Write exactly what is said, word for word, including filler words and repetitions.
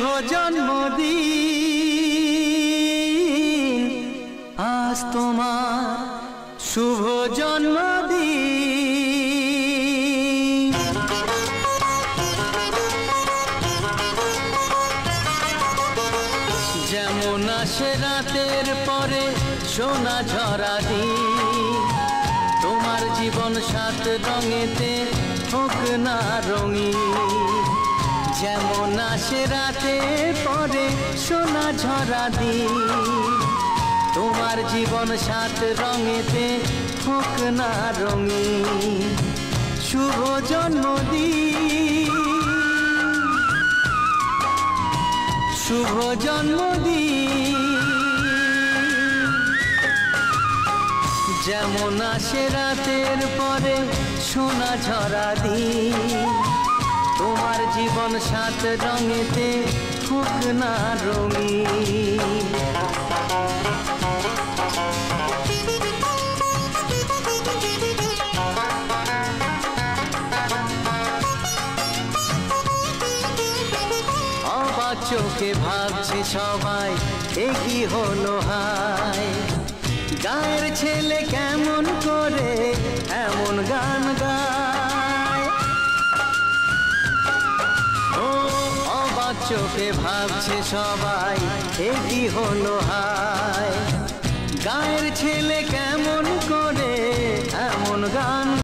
জন্মদিন আজ তোমার শুভ জন্মদিন। যেমন আসে রাতের পরে সোনা ঝরা দিন, তোমার জীবন সাত রঙেতে হোক না রঙিন। যেমন আসে রাতের পরে সোনা ঝরা দিন, তোমার জীবন সাত রঙেতে হোক না রঙিন। শুভ জন্মদিন, শুভ জন্মদিন। যেমন আসে রাতের পরে সোনা ঝরা দিন, তোমার জীবন সাত রঙেতে হোক না রঙিন। অবাক চোখে ভাবছে সবাই এ কি হলো হায়, গায়ের ছেলে কেমন করে এমন গান গায়। ও অবাক চোখে ভাবছে সবাই এ কি হলো হায়, গায়ের ছেলে